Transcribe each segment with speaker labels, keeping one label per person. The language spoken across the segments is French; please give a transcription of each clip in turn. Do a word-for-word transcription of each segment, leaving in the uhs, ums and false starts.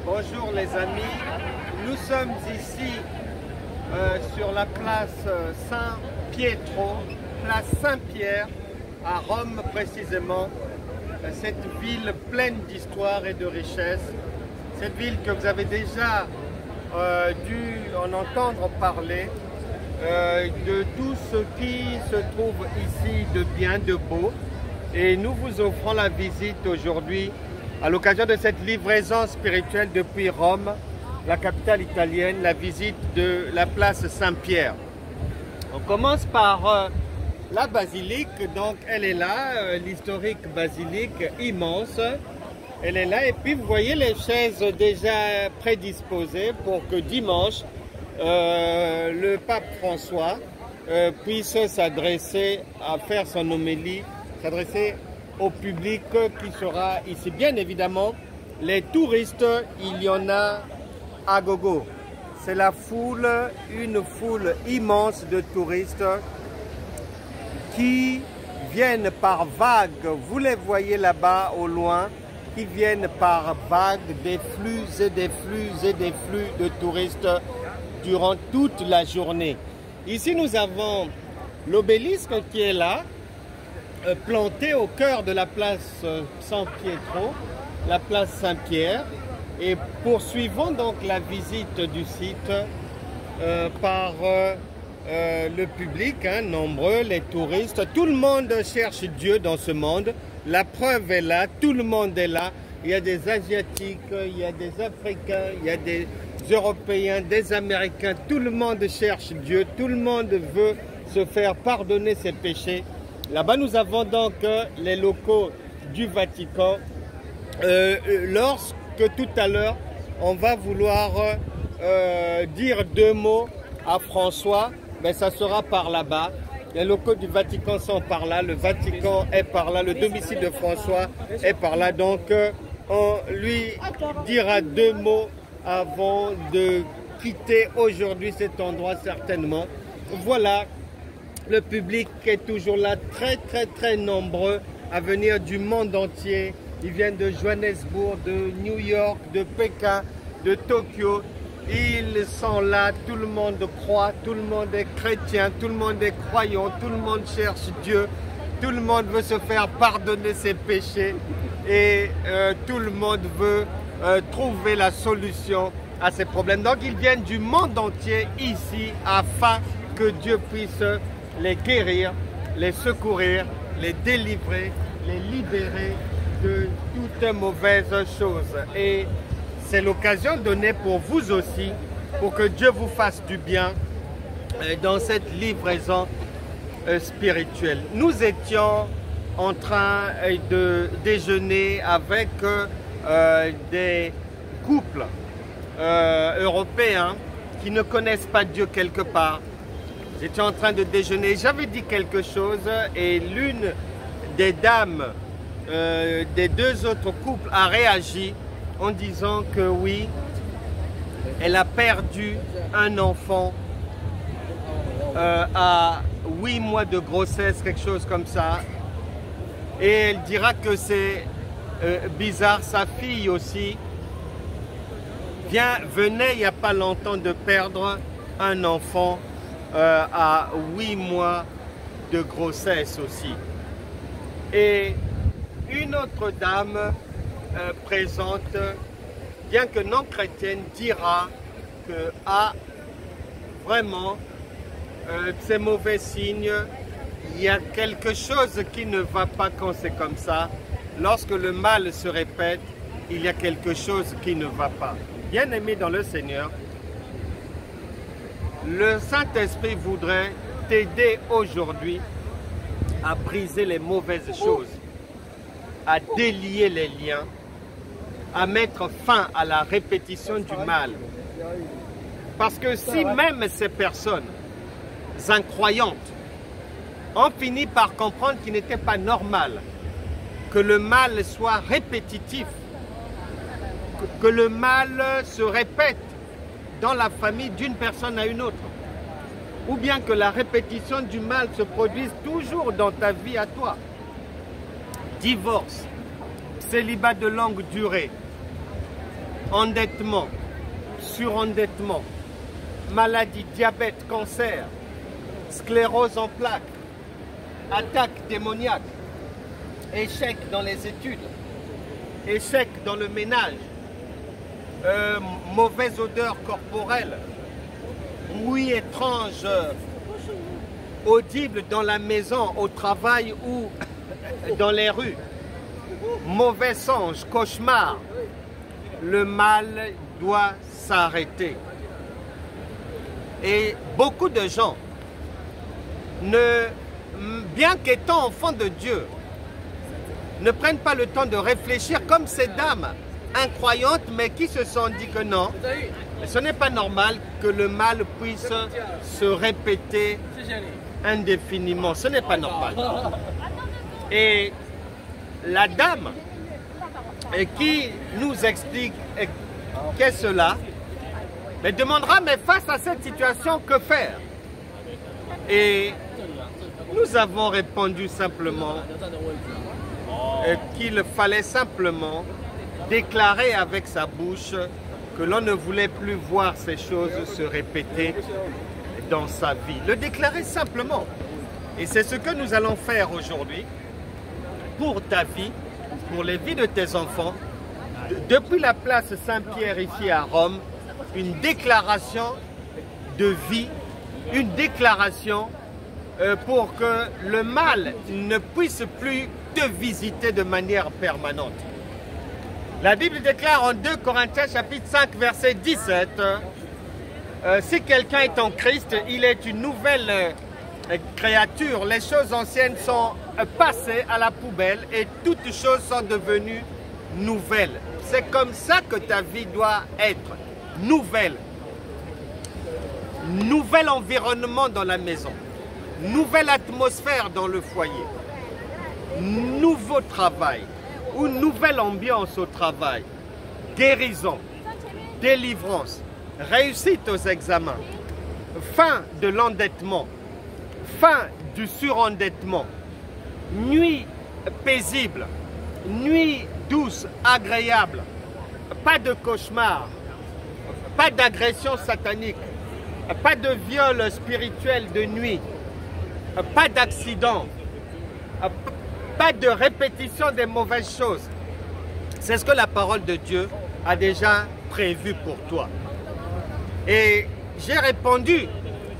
Speaker 1: Bonjour les amis, nous sommes ici euh, sur la place Saint-Pietro, place Saint-Pierre, à Rome précisément, cette ville pleine d'histoire et de richesse, cette ville que vous avez déjà euh, dû en entendre parler, euh, de tout ce qui se trouve ici de bien, de beau. Et nous vous offrons la visite aujourd'hui à l'occasion de cette livraison spirituelle depuis Rome, la capitale italienne, la visite de la place Saint-Pierre. On commence par euh, la basilique, donc elle est là, euh, l'historique basilique immense, elle est là, et puis vous voyez les chaises déjà prédisposées pour que dimanche, euh, le pape François euh, puisse s'adresser à faire son homélie, s'adresser au public qui sera ici. Bien évidemment, les touristes, il y en a à gogo. C'est la foule, une foule immense de touristes qui viennent par vagues, vous les voyez là-bas au loin, qui viennent par vagues, des flux et des flux et des flux de touristes durant toute la journée. Ici, nous avons l'obélisque qui est là, planté au cœur de la place San-Pietro, la place Saint-Pierre, et poursuivons donc la visite du site euh, par euh, euh, le public, hein, nombreux, les touristes. Tout le monde cherche Dieu dans ce monde, la preuve est là, tout le monde est là. Il y a des Asiatiques, il y a des Africains, il y a des Européens, des Américains, tout le monde cherche Dieu, tout le monde veut se faire pardonner ses péchés. Là-bas, nous avons donc euh, les locaux du Vatican. Euh, lorsque tout à l'heure, on va vouloir euh, dire deux mots à François, ben, ça sera par là-bas. Les locaux du Vatican sont par là, le Vatican est par là, le domicile de François est par là. Donc, euh, on lui dira deux mots avant de quitter aujourd'hui cet endroit certainement. Voilà. Le public est toujours là, très très très nombreux à venir du monde entier. Ils viennent de Johannesburg, de New York, de Pékin, de Tokyo. Ils sont là, tout le monde croit, tout le monde est chrétien, tout le monde est croyant, tout le monde cherche Dieu, tout le monde veut se faire pardonner ses péchés et euh, tout le monde veut euh, trouver la solution à ses problèmes. Donc ils viennent du monde entier ici afin que Dieu puisse les guérir, les secourir, les délivrer, les libérer de toutes mauvaises choses. Et c'est l'occasion donnée pour vous aussi, pour que Dieu vous fasse du bien dans cette livraison spirituelle. Nous étions en train de déjeuner avec euh, des couples euh, européens qui ne connaissent pas Dieu quelque part. J'étais en train de déjeuner, j'avais dit quelque chose et l'une des dames euh, des deux autres couples a réagi en disant que oui, elle a perdu un enfant euh, à huit mois de grossesse, quelque chose comme ça. Et elle dira que c'est euh, bizarre, sa fille aussi vient, venait il n'y a pas longtemps de perdre un enfant Euh, à huit mois de grossesse aussi. Et une autre dame euh, présente, bien que non chrétienne, dira que ah, vraiment, euh, c'est mauvais signe, il y a quelque chose qui ne va pas quand c'est comme ça. Lorsque le mal se répète, il y a quelque chose qui ne va pas. Bien-aimé dans le Seigneur, le Saint-Esprit voudrait t'aider aujourd'hui à briser les mauvaises choses, à délier les liens, à mettre fin à la répétition du mal. Parce que si même ces personnes incroyantes ont fini par comprendre qu'il n'était pas normal que le mal soit répétitif, que le mal se répète dans la famille d'une personne à une autre, ou bien que la répétition du mal se produise toujours dans ta vie à toi. Divorce, célibat de longue durée, endettement, surendettement, maladie, diabète, cancer, sclérose en plaques, attaque démoniaque, échec dans les études, échec dans le ménage, euh, mauvaise odeur corporelle, bruit étrange, euh, audible dans la maison, au travail ou dans les rues, mauvais songe, cauchemar. Le mal doit s'arrêter. Et beaucoup de gens, ne, bien qu'étant enfants de Dieu, ne prennent pas le temps de réfléchir comme ces dames incroyantes, mais qui se sont dit que non, ce n'est pas normal que le mal puisse se répéter indéfiniment. Ce n'est pas normal. Et la dame qui nous explique qu'est cela, mais demandera, mais face à cette situation, que faire? Et nous avons répondu simplement qu'il fallait simplement déclarer avec sa bouche que l'on ne voulait plus voir ces choses se répéter dans sa vie. Le déclarer simplement. Et c'est ce que nous allons faire aujourd'hui pour ta vie, pour les vies de tes enfants. Depuis la place Saint-Pierre ici à Rome, une déclaration de vie, une déclaration euh, pour que le mal ne puisse plus te visiter de manière permanente. La Bible déclare en deux Corinthiens chapitre cinq verset dix-sept, euh, si quelqu'un est en Christ, il est une nouvelle euh, créature. Les choses anciennes sont euh, passées à la poubelle et toutes choses sont devenues nouvelles. C'est comme ça que ta vie doit être nouvelle. Nouvel environnement dans la maison, nouvelle atmosphère dans le foyer, nouveau travail ou nouvelle ambiance au travail, guérison, délivrance, réussite aux examens, fin de l'endettement, fin du surendettement, nuit paisible, nuit douce, agréable, pas de cauchemar, pas d'agression satanique, pas de viol spirituel de nuit, pas d'accident, pas de répétition des mauvaises choses. C'est ce que la parole de Dieu a déjà prévu pour toi. Et j'ai répondu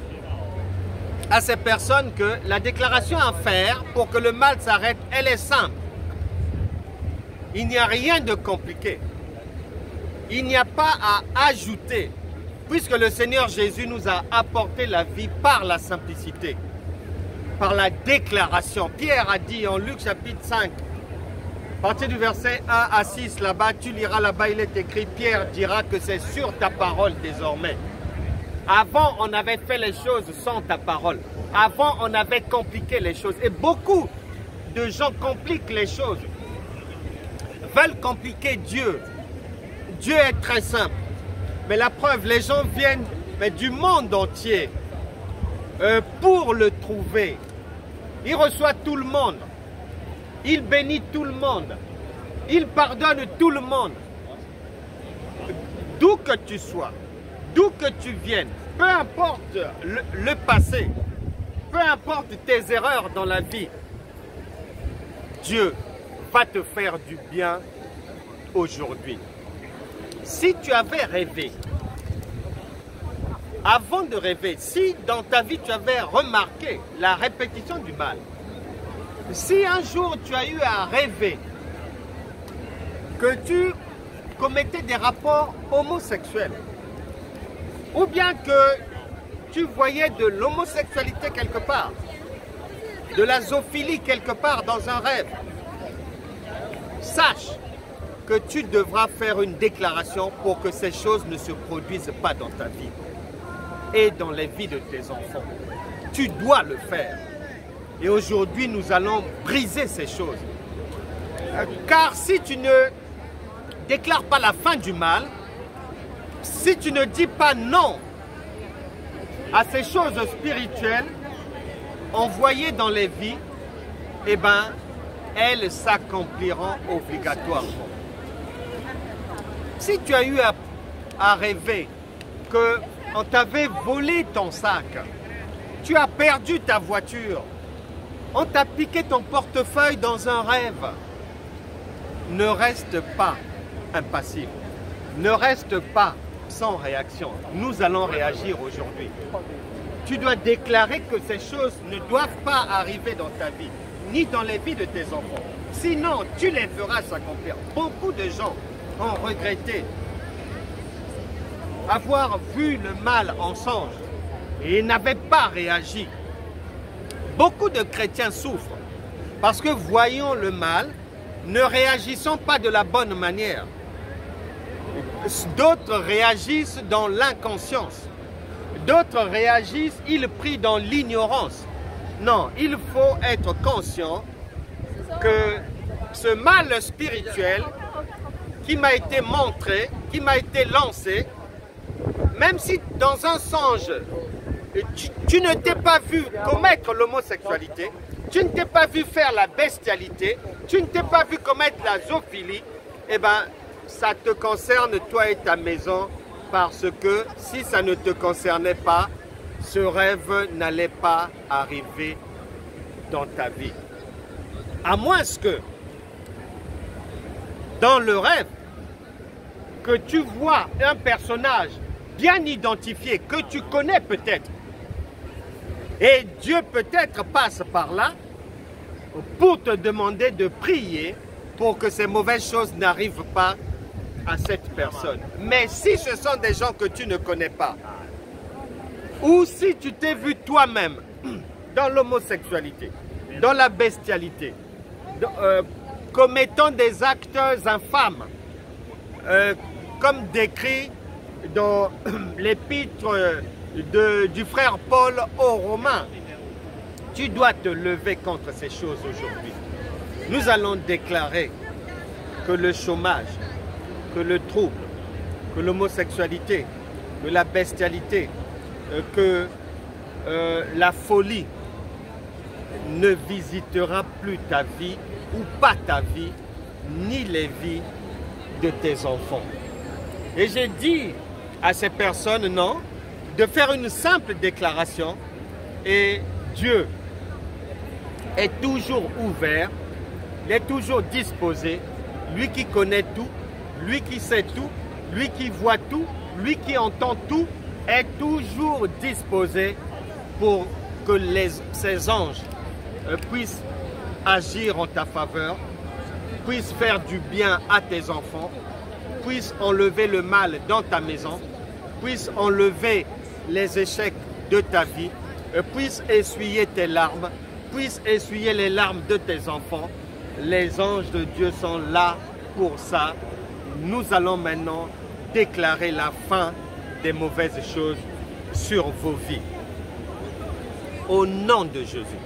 Speaker 1: à ces personnes que la déclaration à faire pour que le mal s'arrête, elle est simple. Il n'y a rien de compliqué. Il n'y a pas à ajouter, puisque le Seigneur Jésus nous a apporté la vie par la simplicité, par la déclaration. Pierre a dit en Luc chapitre cinq, à partir du verset un à six, là-bas, tu liras là-bas, il est écrit, Pierre dira que c'est sur ta parole désormais. Avant, on avait fait les choses sans ta parole. Avant, on avait compliqué les choses. Et beaucoup de gens compliquent les choses, veulent compliquer Dieu. Dieu est très simple. Mais la preuve, les gens viennent mais, du monde entier euh, pour le trouver. Il reçoit tout le monde. Il bénit tout le monde. Il pardonne tout le monde. D'où que tu sois, d'où que tu viennes, peu importe le, le passé, peu importe tes erreurs dans la vie, Dieu va te faire du bien aujourd'hui. Si tu avais rêvé, avant de rêver, si dans ta vie tu avais remarqué la répétition du mal, si un jour tu as eu à rêver que tu commettais des rapports homosexuels, ou bien que tu voyais de l'homosexualité quelque part, de la zoophilie quelque part dans un rêve, sache que tu devras faire une déclaration pour que ces choses ne se produisent pas dans ta vie et dans les vies de tes enfants. Tu dois le faire. Et aujourd'hui, nous allons briser ces choses. Car si tu ne déclares pas la fin du mal, si tu ne dis pas non à ces choses spirituelles envoyées dans les vies, eh bien, elles s'accompliront obligatoirement. Si tu as eu à, à rêver qu'on t'avait volé ton sac, tu as perdu ta voiture, on t'a piqué ton portefeuille dans un rêve, ne reste pas impassible, ne reste pas sans réaction. Nous allons réagir aujourd'hui. Tu dois déclarer que ces choses ne doivent pas arriver dans ta vie, ni dans les vies de tes enfants. Sinon, tu les feras s'accomplir. Beaucoup de gens ont regretté avoir vu le mal en songe et n'avaient pas réagi. Beaucoup de chrétiens souffrent parce que voyant le mal, ne réagissons pas de la bonne manière. D'autres réagissent dans l'inconscience. D'autres réagissent, ils prient dans l'ignorance. Non, il faut être conscient que ce mal spirituel qui m'a été montré, qui m'a été lancé, même si dans un songe, tu, tu ne t'es pas vu commettre l'homosexualité, tu ne t'es pas vu faire la bestialité, tu ne t'es pas vu commettre la zoophilie, eh bien, ça te concerne toi et ta maison, parce que si ça ne te concernait pas, ce rêve n'allait pas arriver dans ta vie. À moins que, dans le rêve, que tu vois un personnage bien identifié, que tu connais peut-être, et Dieu peut-être passe par là pour te demander de prier pour que ces mauvaises choses n'arrivent pas à cette personne. Mais si ce sont des gens que tu ne connais pas, ou si tu t'es vu toi-même dans l'homosexualité, dans la bestialité, dans, euh, commettant des actes infâmes, euh, comme décrit dans l'épître du frère Paul aux Romains, tu dois te lever contre ces choses aujourd'hui. Nous allons déclarer que le chômage, que le trouble, que l'homosexualité, que la bestialité, euh, que euh, la folie ne visitera plus ta vie ou pas ta vie, ni les vies de tes enfants. Et j'ai dit à ces personnes, non, de faire une simple déclaration et Dieu est toujours ouvert, il est toujours disposé, lui qui connaît tout, lui qui sait tout, lui qui voit tout, lui qui entend tout, est toujours disposé pour que les, ces anges euh, puissent agir en ta faveur, puissent faire du bien à tes enfants, puissent enlever le mal dans ta maison, puissent enlever les échecs de ta vie, euh, puissent essuyer tes larmes, puissent essuyer les larmes de tes enfants. Les anges de Dieu sont là pour ça. Nous allons maintenant déclarer la fin des mauvaises choses sur vos vies. Au nom de Jésus,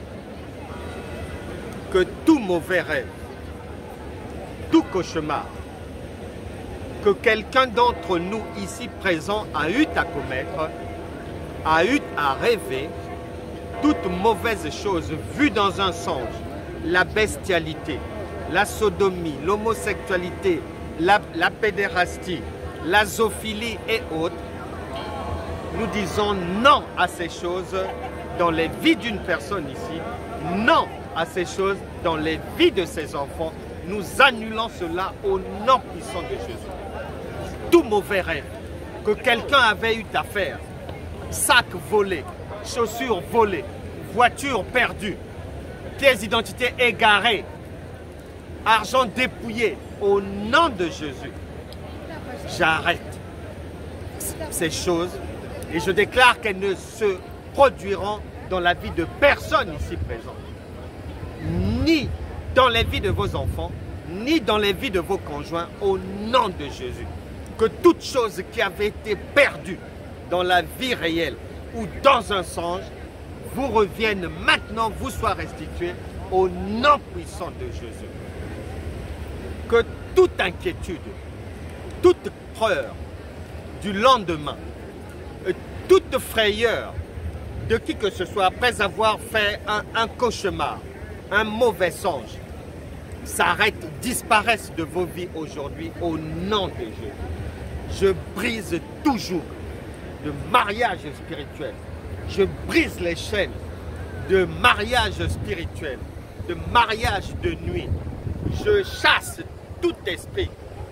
Speaker 1: que tout mauvais rêve, tout cauchemar, que quelqu'un d'entre nous ici présent a eu à commettre, a eu à rêver, toute mauvaise chose vue dans un songe, la bestialité, la sodomie, l'homosexualité, la, la pédérastie, la zoophilie et autres, nous disons non à ces choses dans les vies d'une personne ici, non à ces choses dans les vies de ses enfants. Nous annulons cela au nom puissant de Jésus. Tout mauvais rêve que quelqu'un avait eu à faire, sac volé, chaussures volées, voiture perdue, pièces d'identité égarées, argent dépouillé, au nom de Jésus, j'arrête ces choses et je déclare qu'elles ne se produiront dans la vie de personne ici présent, ni dans les vies de vos enfants, ni dans les vies de vos conjoints, au nom de Jésus. Que toute chose qui avait été perdue dans la vie réelle ou dans un songe vous revienne maintenant, vous soit restituée au nom puissant de Jésus. Que toute inquiétude, toute peur du lendemain, toute frayeur de qui que ce soit après avoir fait un, un cauchemar, un mauvais songe, s'arrête, disparaisse de vos vies aujourd'hui au nom de Jésus. Je brise toujours de mariage spirituel. Je brise les chaînes de mariage spirituel, de mariage de nuit. Je chasse tout esprit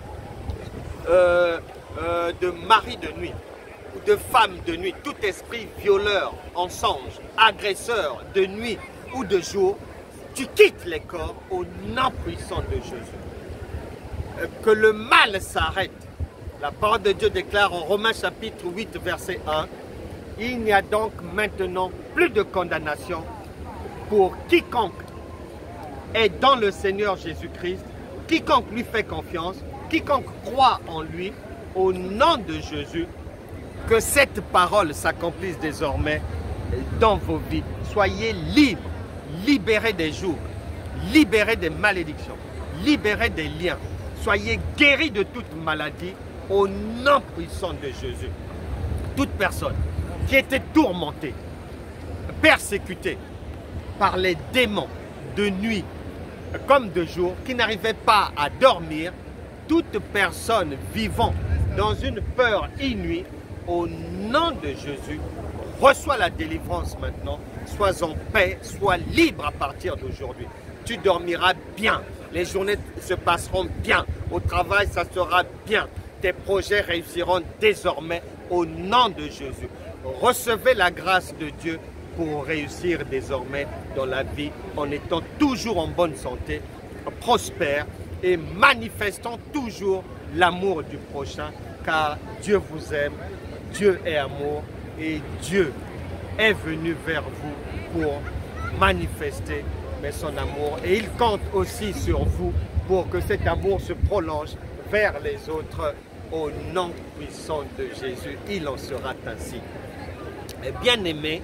Speaker 1: euh, euh, de mari de nuit ou de femme de nuit, tout esprit violeur, mensonge, agresseur de nuit ou de jour. Tu quittes les corps au nom puissant de Jésus. Euh, que le mal s'arrête. La parole de Dieu déclare en Romains chapitre huit, verset un, « Il n'y a donc maintenant plus de condamnation pour quiconque est dans le Seigneur Jésus-Christ, quiconque lui fait confiance, quiconque croit en lui, au nom de Jésus, que cette parole s'accomplisse désormais dans vos vies. Soyez libres, libérés des jours, libérés des malédictions, libérés des liens. Soyez guéris de toute maladie au nom puissant de Jésus. Toute personne qui était tourmentée, persécutée par les démons de nuit comme de jour, qui n'arrivait pas à dormir, toute personne vivant dans une peur inouïe, au nom de Jésus, reçois la délivrance maintenant, sois en paix, sois libre à partir d'aujourd'hui. Tu dormiras bien, les journées se passeront bien, au travail ça sera bien, tes projets réussiront désormais au nom de Jésus. Recevez la grâce de Dieu pour réussir désormais dans la vie en étant toujours en bonne santé, prospère et manifestant toujours l'amour du prochain, car Dieu vous aime, Dieu est amour et Dieu est venu vers vous pour manifester mais son amour, et il compte aussi sur vous pour que cet amour se prolonge vers les autres au nom puissant de Jésus. Il en sera ainsi. Et bien aimé,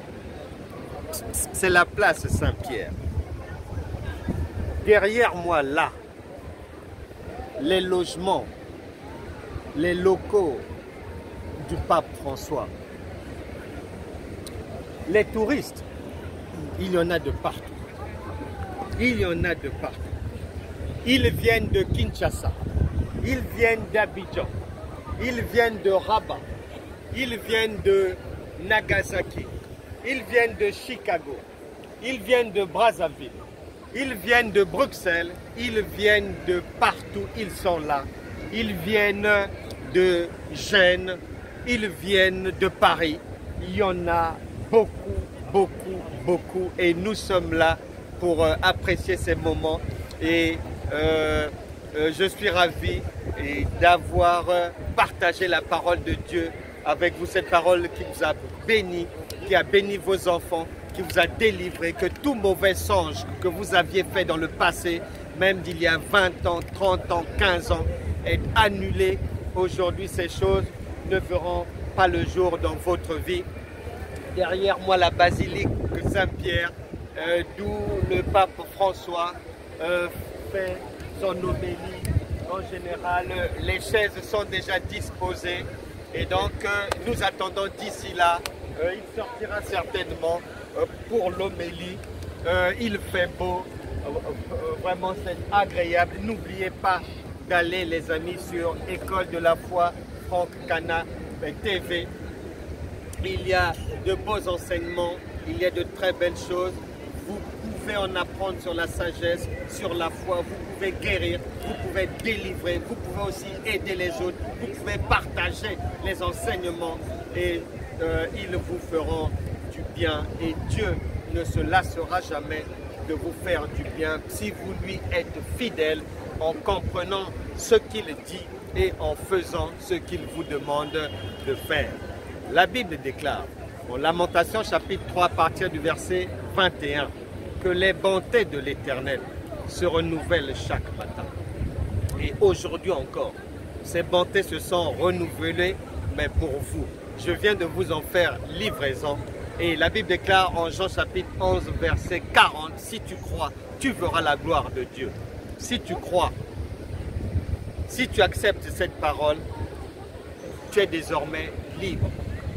Speaker 1: c'est la place Saint-Pierre. Derrière moi là, les logements, les locaux du pape François. Les touristes, il y en a de partout. Il y en a de partout. Ils viennent de Kinshasa, ils viennent d'Abidjan, ils viennent de Rabat, ils viennent de Nagasaki, ils viennent de Chicago, ils viennent de Brazzaville, ils viennent de Bruxelles, ils viennent de partout, ils sont là. Ils viennent de Gênes, ils viennent de Paris. Il y en a beaucoup, beaucoup, beaucoup. Et nous sommes là pour euh, apprécier ces moments. Et euh, euh, je suis ravi d'avoir euh, partagé la parole de Dieu avec vous. Cette parole qui vous a béni, qui a béni vos enfants, qui vous a délivré, que tout mauvais songe que vous aviez fait dans le passé, même d'il y a vingt ans, trente ans, quinze ans, est annulé. Aujourd'hui, ces choses ne verront pas le jour dans votre vie. Derrière moi, la basilique de Saint-Pierre, euh, d'où le pape François euh, fait son homélie. En général, les chaises sont déjà disposées et donc euh, nous attendons d'ici là. Euh, il sortira certainement euh, pour l'homélie. Euh, il fait beau, euh, euh, vraiment c'est agréable. N'oubliez pas d'aller les amis sur École de la foi Franck Cana T V. Il y a de beaux enseignements, il y a de très belles choses. Vous pouvez en apprendre sur la sagesse, sur la foi, vous pouvez guérir, vous pouvez délivrer, vous pouvez aussi aider les autres, vous pouvez partager les enseignements et euh, ils vous feront du bien. Et Dieu ne se lassera jamais de vous faire du bien si vous lui êtes fidèle en comprenant ce qu'il dit et en faisant ce qu'il vous demande de faire. La Bible déclare, en Lamentation chapitre trois, à partir du verset vingt et un, que les bontés de l'Éternel se renouvellent chaque matin. Et aujourd'hui encore, ces bontés se sont renouvelées, mais pour vous. Je viens de vous en faire livraison. Et la Bible déclare en Jean chapitre onze, verset quarante, si tu crois, tu verras la gloire de Dieu. Si tu crois, si tu acceptes cette parole, tu es désormais libre.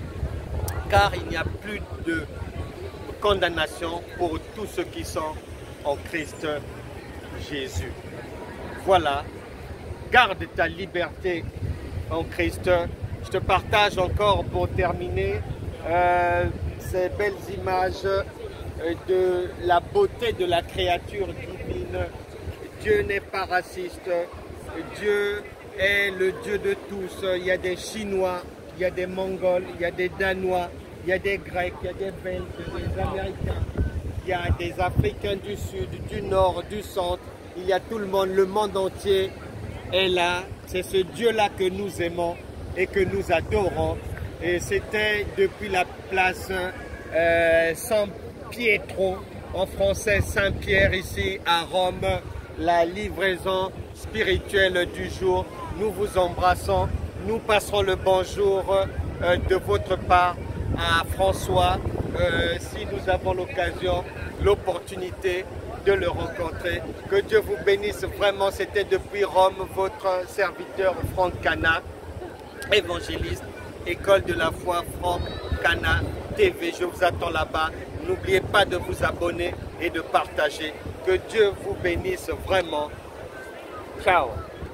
Speaker 1: Car il n'y a plus de condamnation pour tous ceux qui sont en Christ Jésus. Voilà, garde ta liberté en Christ. Je te partage encore pour terminer euh, ces belles images euh, de la beauté de la créature divine. Dieu n'est pas raciste, Dieu est le Dieu de tous. Il y a des Chinois, il y a des Mongols, il y a des Danois, il y a des Grecs, il y a des Belges, il y a des Américains, il y a des Africains du Sud, du Nord, du Centre, il y a tout le monde, le monde entier est là. C'est ce Dieu-là que nous aimons et que nous adorons. Et c'était depuis la place euh, San Pietro, en français Saint-Pierre, ici à Rome, la livraison spirituelle du jour. Nous vous embrassons, nous passerons le bonjour euh, de votre part à François, euh, si nous avons l'occasion, l'opportunité de le rencontrer. Que Dieu vous bénisse vraiment. C'était depuis Rome, votre serviteur Franck Cana, évangéliste, École de la foi Franck Cana T V. Je vous attends là-bas. N'oubliez pas de vous abonner et de partager. Que Dieu vous bénisse vraiment. Ciao.